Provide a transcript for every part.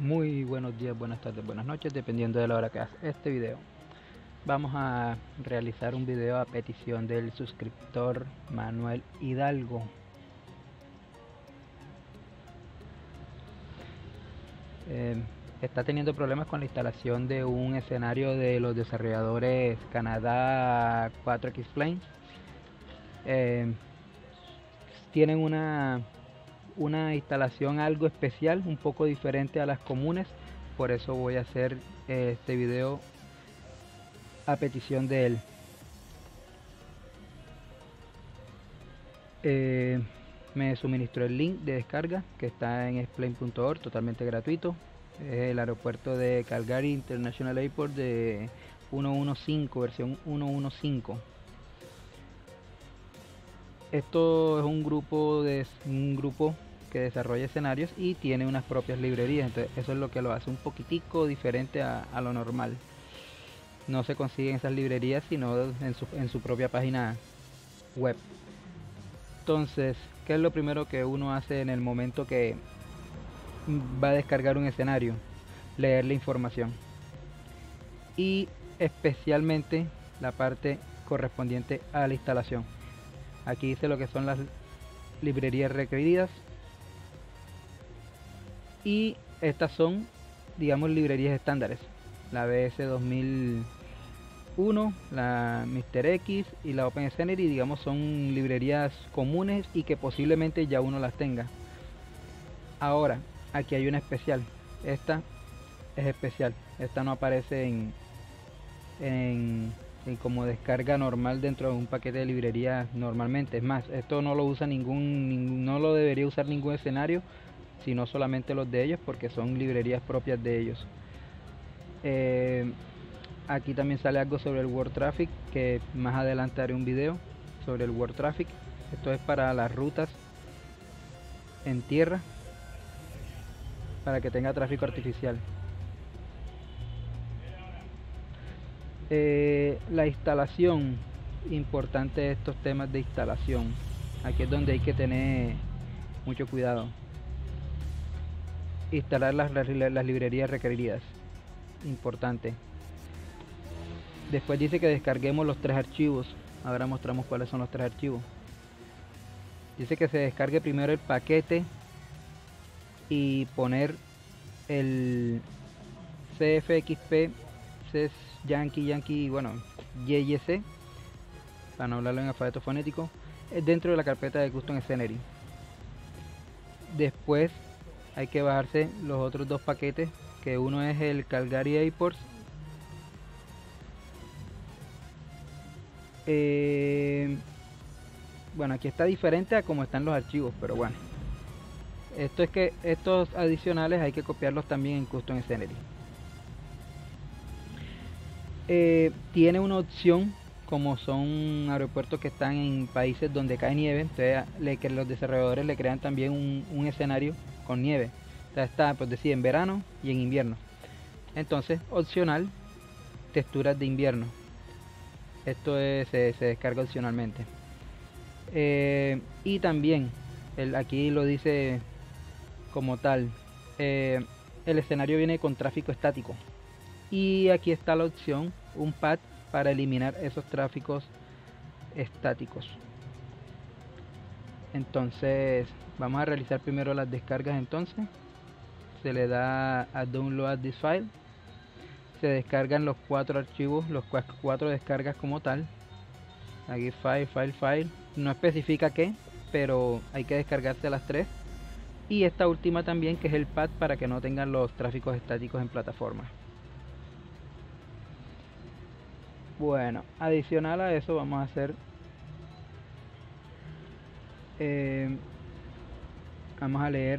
Muy buenos días, buenas tardes, buenas noches, dependiendo de la hora que hagas este video. Vamos a realizar un video a petición del suscriptor Manuel Hidalgo. Eh, Está teniendo problemas con la instalación de un escenario de los desarrolladores Canadá 4X Plane. Tienen una instalación algo especial, un poco diferente a las comunes, por eso voy a hacer este video a petición de él. Me suministró el link de descarga que está en explain.org, totalmente gratuito. Es el aeropuerto de Calgary International Airport de 1.1.5, versión 1.1.5. Esto es un grupo que desarrolla escenarios y tiene unas propias librerías, entonces eso es lo que lo hace un poquitico diferente a lo normal. No se consiguen esas librerías sino en su propia página web. Entonces, ¿qué es lo primero que uno hace en el momento que va a descargar un escenario? Leer la información y especialmente la parte correspondiente a la instalación. Aquí dice lo que son las librerías requeridas y estas son, digamos, librerías estándares: la BS 2001, la Mr. X y la OpenScenery, digamos, son librerías comunes y que posiblemente ya uno las tenga. Ahora, aquí hay una especial. Esta es especial. Esta no aparece en como descarga normal dentro de un paquete de librería normalmente. Es más, esto no lo usa no lo debería usar ningún escenario, sino solamente los de ellos, porque son librerías propias de ellos. Aquí también sale algo sobre el World Traffic, que más adelante haré un video sobre el World Traffic. Esto es para las rutas en tierra, para que tenga tráfico artificial. La instalación, importante estos temas de instalación. Aquí es donde hay que tener mucho cuidado. Instalar las librerías requeridas, importante. Después dice que descarguemos los 3 archivos. Ahora mostramos cuáles son los 3 archivos. Dice que se descargue primero el paquete y poner el CFXP Yankee, bueno, YYC, para no hablarlo en alfabeto fonético, dentro de la carpeta de Custom Scenery. Después hay que bajarse los otros dos paquetes, que uno es el Calgary Airports. Bueno, aquí está diferente a como están los archivos, pero bueno. Esto es que estos adicionales hay que copiarlos también en Custom Scenery. Tiene una opción, como son aeropuertos que están en países donde cae nieve, entonces los desarrolladores le crean también un escenario con nieve. Entonces está, pues decir, en verano y en invierno. Entonces, opcional, texturas de invierno. Esto se descarga opcionalmente. Y también, aquí lo dice como tal, el escenario viene con tráfico estático. Y aquí está la opción, un pad para eliminar esos tráficos estáticos. Entonces, vamos a realizar primero las descargas. Entonces, se le da a download this file. Se descargan los 4 archivos, los 4 descargas como tal. Aquí file. No especifica qué, pero hay que descargarse las 3. Y esta última también, que es el pad para que no tengan los tráficos estáticos en plataforma. Bueno, adicional a eso vamos a hacer, vamos a leer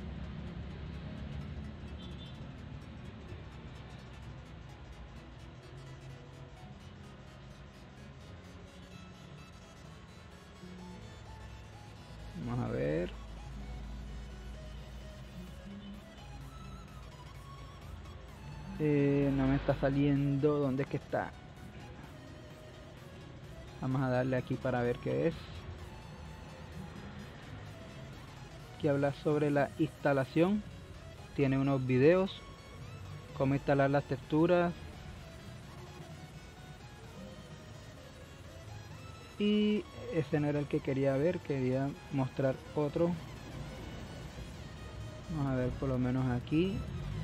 vamos a ver. No me está saliendo. ¿Dónde es que está? Vamos a darle aquí para ver qué es. Que habla sobre la instalación. tiene unos videos, cómo instalar las texturas. Y ese no era el que quería ver, quería mostrar otro. Vamos a ver por lo menos aquí.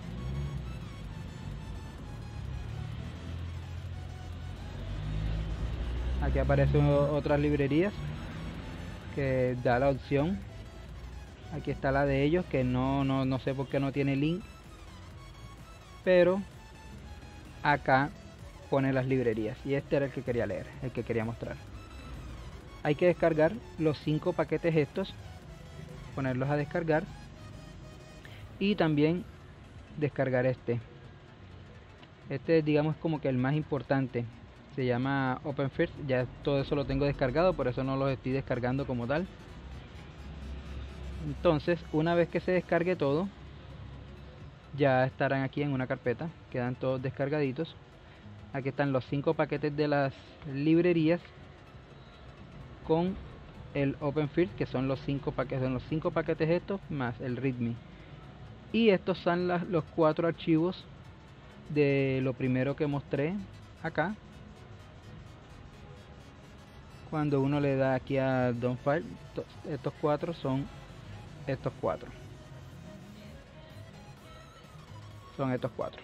Aquí aparecen otras librerías que da la opción. Aquí está la de ellos, que no sé por qué no tiene link, pero acá pone las librerías, y este era el que quería leer, el que quería mostrar. Hay que descargar los 5 paquetes estos, ponerlos a descargar, y también descargar este digamos como que el más importante, se llama OpenFirst. Ya todo eso lo tengo descargado, por eso no los estoy descargando como tal. Entonces, una vez que se descargue todo, ya estarán aquí en una carpeta, quedan todos descargaditos. Aquí están los 5 paquetes de las librerías con el OpenFirst, que son los 5 paquetes estos más el README. Y estos son los 4 archivos de lo primero que mostré acá. Cuando uno le da aquí a Down File, estos 4 son estos 4. Son estos 4.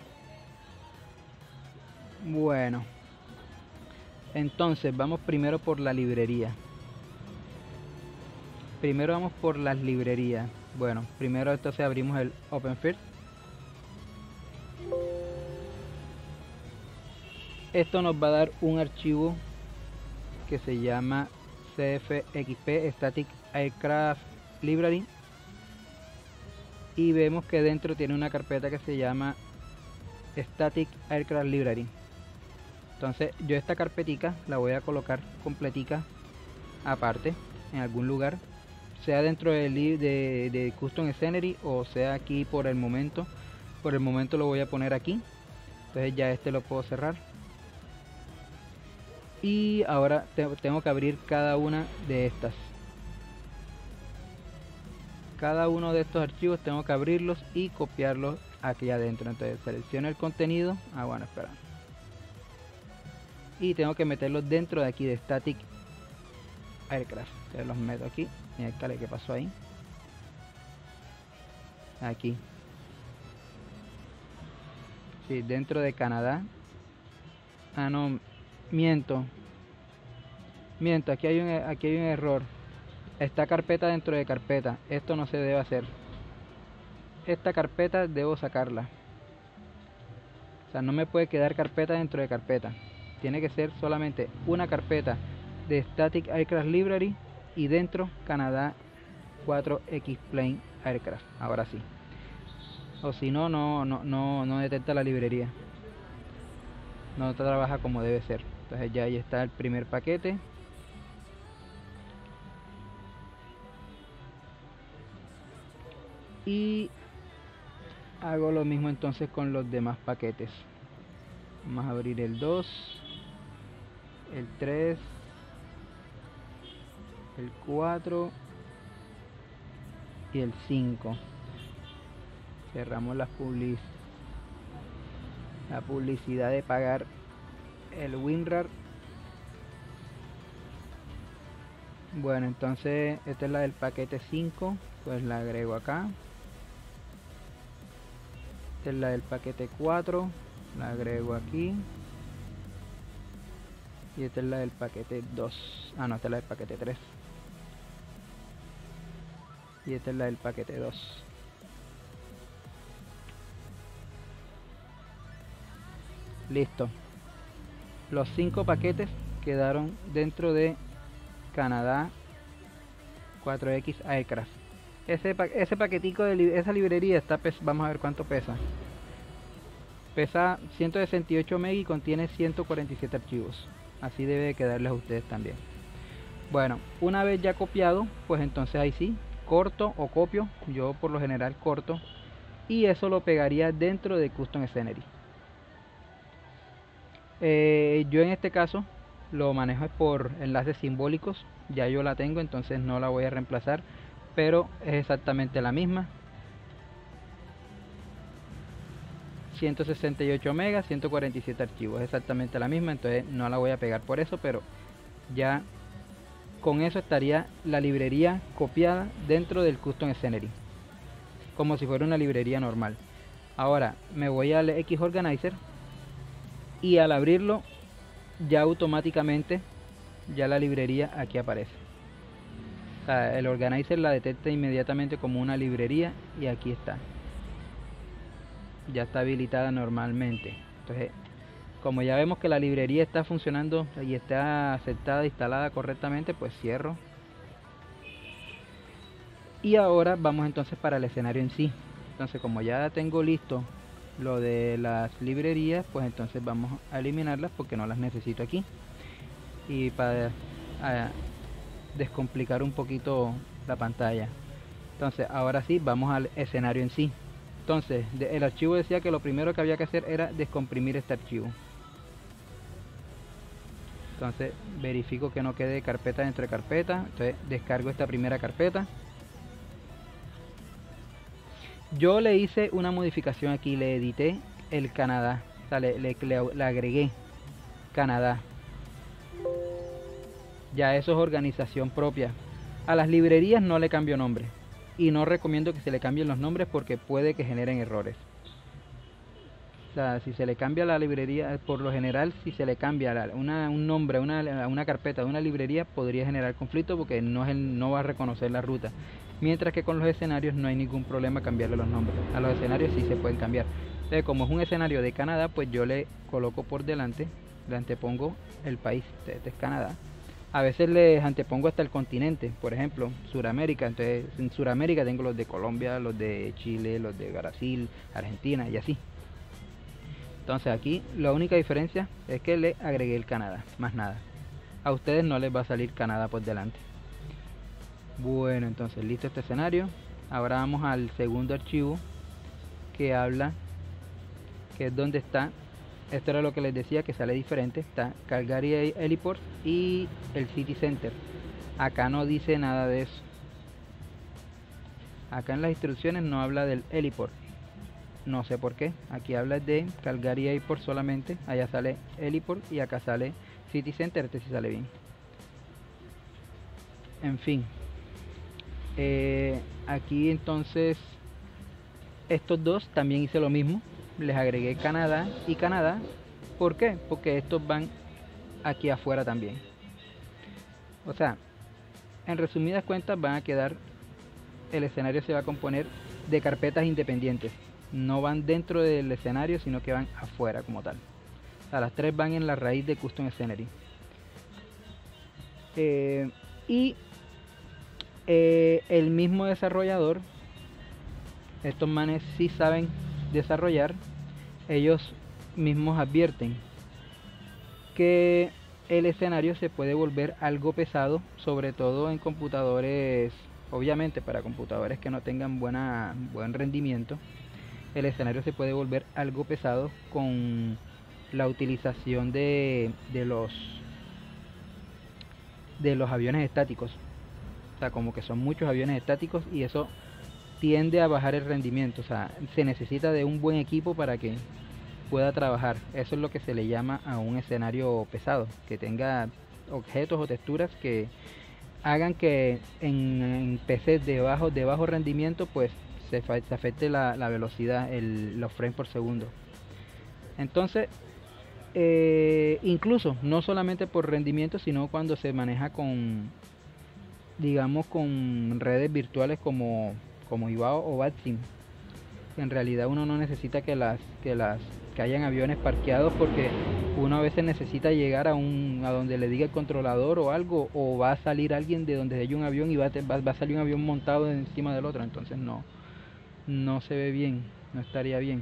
Bueno, entonces vamos primero por la librería. Primero vamos por las librerías. Bueno, primero entonces abrimos el OpenFirst. Esto nos va a dar un archivo que se llama CFXP Static Aircraft Library, y vemos que dentro tiene una carpeta que se llama Static Aircraft Library. Entonces yo esta carpetica la voy a colocar completica aparte en algún lugar, sea dentro de Custom Scenery o sea aquí por el momento. Por el momento lo voy a poner aquí. Entonces ya este lo puedo cerrar. Y ahora tengo que abrir cada una de estas. Cada uno de estos archivos tengo que abrirlos y copiarlos aquí adentro. Entonces selecciono el contenido. Bueno, espera. Y tengo que meterlos dentro de aquí de Static Aircraft. Entonces los meto aquí. Mira, ¿qué pasó ahí? Aquí. Sí, dentro de Canadá. No, miento, aquí hay un error. Esta carpeta dentro de carpeta, esto no se debe hacer. Esta carpeta debo sacarla. O sea, no me puede quedar carpeta dentro de carpeta. Tiene que ser solamente una carpeta de Static Aircraft Library y dentro Canadá 4X Plane Aircraft. Ahora sí. O si no, no detecta la librería. No trabaja como debe ser. Entonces ya ahí está el primer paquete. Y hago lo mismo entonces con los demás paquetes. Vamos a abrir el 2, el 3, el 4 y el 5. Cerramos la publicidad de pagar el WinRAR. Bueno, entonces esta es la del paquete 5, pues la agrego acá. Esta es la del paquete 4, la agrego aquí. Y esta es la del paquete 2. No, esta es la del paquete 3. Y esta es la del paquete 2. Listo. Los 5 paquetes quedaron dentro de Canadá 4X Aircraft. Ese paquetico de esa librería está vamos a ver cuánto pesa. Pesa 168 MB y contiene 147 archivos. Así debe quedarles a ustedes también. Bueno, una vez ya copiado, pues entonces ahí sí, corto o copio. Yo por lo general corto. Y eso lo pegaría dentro de Custom Scenery. Yo en este caso lo manejo por enlaces simbólicos. Ya yo la tengo, entonces no la voy a reemplazar, pero es exactamente la misma. 168 megas, 147 archivos, exactamente la misma, entonces no la voy a pegar por eso, pero ya con eso estaría la librería copiada dentro del Custom Scenery, como si fuera una librería normal. Ahora me voy al Xorganizer y al abrirlo ya automáticamente ya la librería aquí aparece. O sea, el Organizer la detecta inmediatamente como una librería y aquí está. Ya está habilitada normalmente. Entonces, como ya vemos que la librería está funcionando y está aceptada, instalada correctamente, pues cierro. Y ahora vamos entonces para el escenario en sí. Entonces, como ya tengo listo lo de las librerías, pues entonces vamos a eliminarlas porque no las necesito aquí. Y para descomplicar un poquito la pantalla. Entonces, ahora sí, vamos al escenario en sí. Entonces, el archivo decía que lo primero que había que hacer era descomprimir este archivo. Entonces, verifico que no quede carpeta dentro de carpeta. Entonces, descargo esta primera carpeta. Yo le hice una modificación aquí, le edité el Canadá. O sea, le agregué Canadá. Ya eso es organización propia. A las librerías no le cambio nombre. Y no recomiendo que se le cambien los nombres porque puede que generen errores. O sea, si se le cambia la librería, por lo general, si se le cambia un nombre a una carpeta de una librería, podría generar conflicto porque no va a reconocer la ruta. Mientras que con los escenarios no hay ningún problema cambiarle los nombres. A los escenarios sí se pueden cambiar. Entonces, como es un escenario de Canadá, pues yo le coloco por delante, le antepongo el país, este es Canadá. A veces les antepongo hasta el continente, por ejemplo, Suramérica. Entonces, en Suramérica tengo los de Colombia, los de Chile, los de Brasil, Argentina y así. Entonces aquí la única diferencia es que le agregué el Canadá, más nada. A ustedes no les va a salir Canadá por delante. Bueno, entonces listo este escenario. Ahora vamos al segundo archivo que habla, que es donde está. Esto era lo que les decía que sale diferente. Está Calgary Heliport y el City Center. Acá no dice nada de eso. Acá en las instrucciones no habla del heliport. No sé por qué. Aquí habla de Calgary Airport solamente. Allá sale heliport y acá sale City Center. Este sí sale bien. En fin. Aquí entonces estos dos también hice lo mismo. Les agregué Canadá y Canadá. ¿Por qué? Porque estos van aquí afuera también. O sea, en resumidas cuentas van a quedar, el escenario se va a componer de carpetas independientes. No van dentro del escenario, sino que van afuera como tal. O sea, las tres van en la raíz de Custom Scenery. Y el mismo desarrollador, estos manes sí saben desarrollar, ellos mismos advierten que el escenario se puede volver algo pesado, sobre todo en computadores, obviamente para computadores que no tengan buen rendimiento. El escenario se puede volver algo pesado con la utilización de los aviones estáticos. O sea, como que son muchos aviones estáticos y eso tiende a bajar el rendimiento. O sea, se necesita de un buen equipo para que pueda trabajar. Eso es lo que se le llama a un escenario pesado, que tenga objetos o texturas que hagan que en PCs de bajo rendimiento pues se afecte la velocidad, los frames por segundo. Entonces, incluso no solamente por rendimiento, sino cuando se maneja con, digamos, con redes virtuales como IVAO o VATSIM. En realidad uno no necesita que hayan aviones parqueados porque uno a veces necesita llegar a donde le diga el controlador o algo, o va a salir alguien de donde hay un avión y va a salir un avión montado encima del otro. Entonces no se ve bien, no estaría bien.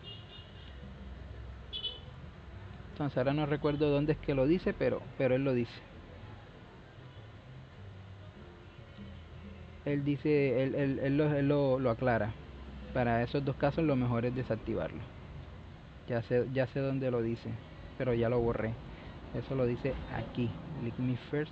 Entonces ahora no recuerdo dónde es que lo dice, pero él lo dice. Él dice, él lo aclara. Para esos dos casos lo mejor es desactivarlo. Ya sé dónde lo dice, pero ya lo borré. Eso lo dice aquí. Click me first.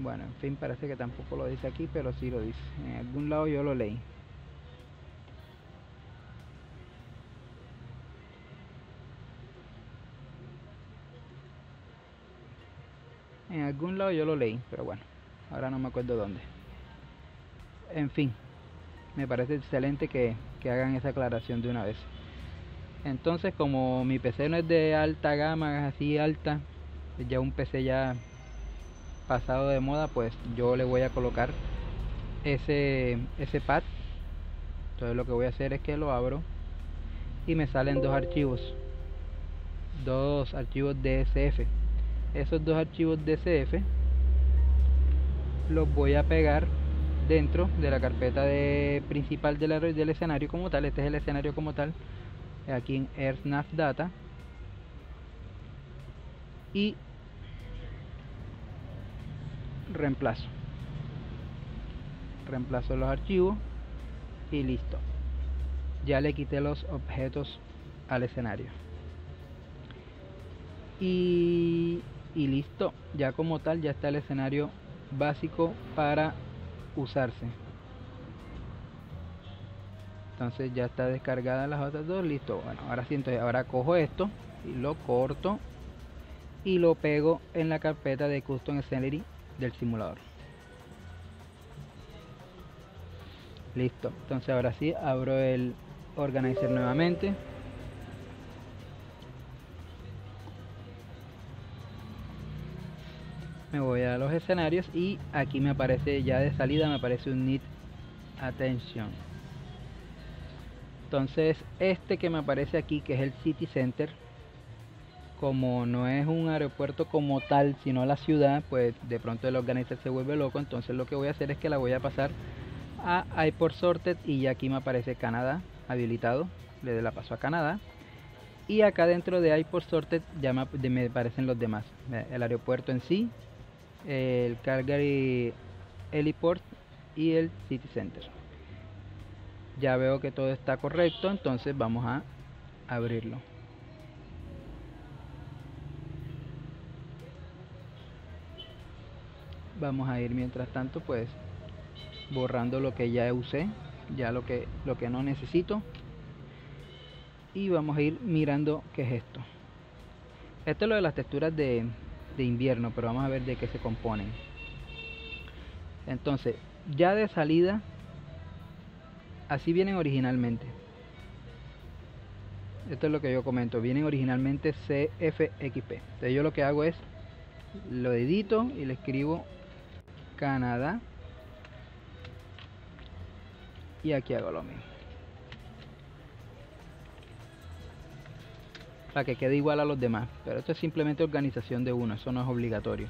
Bueno, en fin, parece que tampoco lo dice aquí, pero sí lo dice. En algún lado yo lo leí. En algún lado yo lo leí, pero bueno, ahora no me acuerdo dónde. En fin, me parece excelente que hagan esa aclaración de una vez. Entonces, como mi PC no es de alta gama, es así alta, es ya un PC ya pasado de moda, pues yo le voy a colocar ese pad. Entonces lo que voy a hacer es que lo abro y me salen dos archivos DSF. Esos dos archivos DSF los voy a pegar dentro de la carpeta principal del escenario como tal. Este es el escenario como tal, aquí en AirSnap Data, y reemplazo los archivos y listo. Ya le quité los objetos al escenario y listo. Ya como tal ya está el escenario básico para usarse. Entonces ya está descargada las otras dos, listo. Bueno, ahora sí, entonces ahora cojo esto y lo corto y lo pego en la carpeta de Custom Scenery del simulador. Listo. Entonces ahora sí abro el Organizer nuevamente. Me voy a los escenarios y aquí me aparece ya de salida, me aparece un Need Attention. Entonces este que me aparece aquí, que es el City Center, como no es un aeropuerto como tal, sino la ciudad, pues de pronto el organizer se vuelve loco. Entonces lo que voy a hacer es que la voy a pasar a Airport Sorted y ya aquí me aparece Canadá habilitado. Le la paso a Canadá y acá dentro de Airport Sorted ya me aparecen los demás: el aeropuerto en sí, el Calgary Heliport y el City Center. Ya veo que todo está correcto, entonces vamos a abrirlo. Vamos a ir mientras tanto pues borrando lo que ya usé, ya lo que no necesito, y vamos a ir mirando qué es esto. Esto es lo de las texturas de invierno, pero vamos a ver de qué se componen. Entonces ya de salida así vienen originalmente. Esto es lo que yo comento, vienen originalmente CFXP. Entonces yo lo que hago es lo edito y le escribo Canadá y aquí hago lo mismo para que quede igual a los demás, pero esto es simplemente organización de uno, eso no es obligatorio.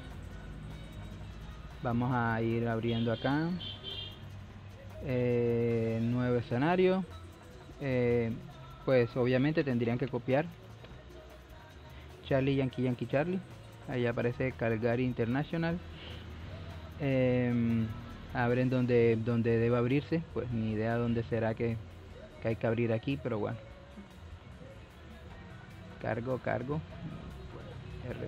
Vamos a ir abriendo acá nuevo escenario. Pues obviamente tendrían que copiar Charlie Yankee Yankee Charlie. Ahí aparece Calgary International. Abren donde debe abrirse, pues ni idea dónde será que hay que abrir aquí, pero bueno. Cargo R.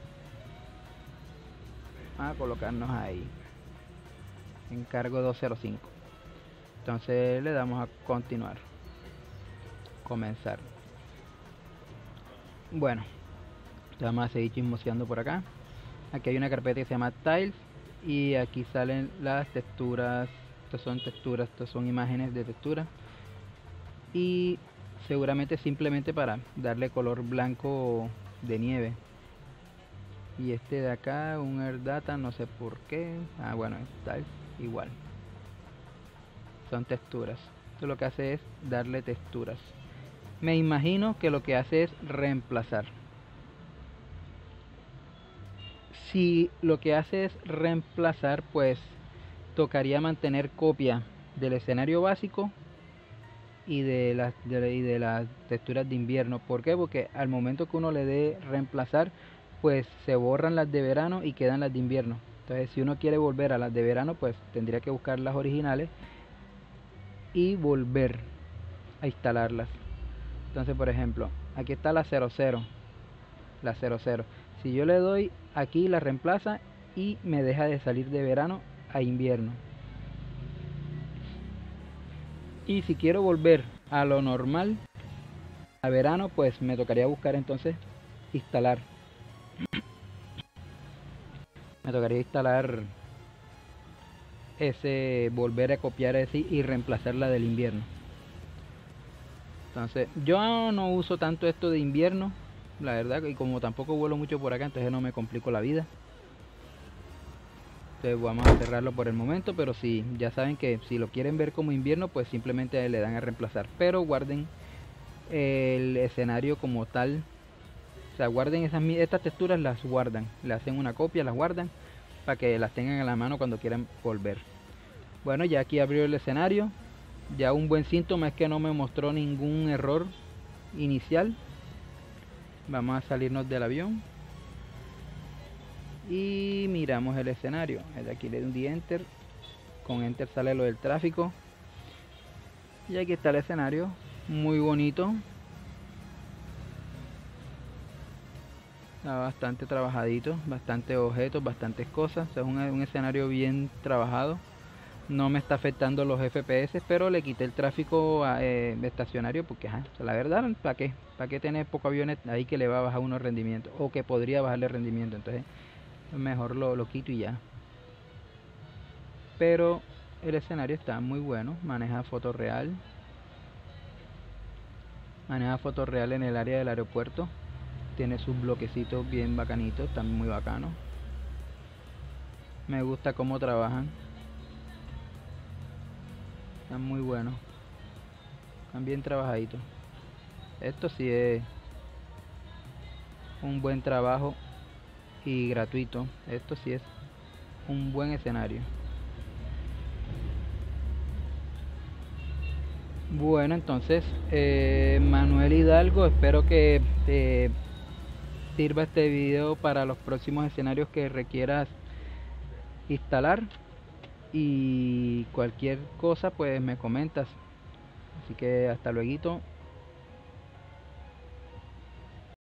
A colocarnos ahí en cargo 205. Entonces le damos a continuar, comenzar. Bueno, vamos a seguir chismoseando por acá. Aquí hay una carpeta que se llama Tiles y aquí salen las texturas. Estas son texturas, estas son imágenes de textura y seguramente simplemente para darle color blanco de nieve. Y este de acá, un Air Data, no sé por qué. Ah, bueno, está igual. Son texturas. Esto lo que hace es darle texturas. Me imagino que lo que hace es reemplazar. Si lo que hace es reemplazar, pues tocaría mantener copia del escenario básico y de las texturas de invierno. ¿Por qué? Porque al momento que uno le dé reemplazar, pues se borran las de verano y quedan las de invierno. Entonces si uno quiere volver a las de verano, pues tendría que buscar las originales y volver a instalarlas. Entonces, por ejemplo, aquí está la 00. La 00. Si yo le doy aquí, la reemplaza y me deja de salir de verano a invierno. Y si quiero volver a lo normal, a verano, pues me tocaría buscar entonces instalar. Me tocaría instalar ese, volver a copiar ese y reemplazar la del invierno. Entonces, yo no uso tanto esto de invierno, la verdad, y como tampoco vuelo mucho por acá, entonces no me complico la vida. Entonces vamos a cerrarlo por el momento, pero si ya saben que si lo quieren ver como invierno, pues simplemente le dan a reemplazar. Pero guarden el escenario como tal. O sea, guarden estas texturas, las guardan, le hacen una copia, las guardan para que las tengan en la mano cuando quieran volver. Bueno, ya aquí abrió el escenario. Ya un buen síntoma es que no me mostró ningún error inicial. Vamos a salirnos del avión y miramos el escenario. De aquí le doy Enter. Con Enter sale lo del tráfico. Y aquí está el escenario, muy bonito. Está bastante trabajadito, bastantes objetos, bastantes cosas. Es un escenario bien trabajado. No me está afectando los FPS, pero le quité el tráfico estacionario porque, ajá, la verdad, ¿para qué? ¿Para qué tener pocos aviones ahí que le va a bajar unos rendimientos? O que podría bajarle rendimiento. Entonces, mejor lo quito y ya. Pero el escenario está muy bueno, maneja foto real. Maneja foto real en el área del aeropuerto. Tiene sus bloquecitos bien bacanitos, están muy bacanos. Me gusta cómo trabajan. Están muy buenos. Están bien trabajaditos. Esto sí es un buen trabajo y gratuito. Esto sí es un buen escenario. Bueno, entonces, Manuel Hidalgo, espero que te sirva este video para los próximos escenarios que requieras instalar. Y cualquier cosa pues me comentas. Así que hasta luego.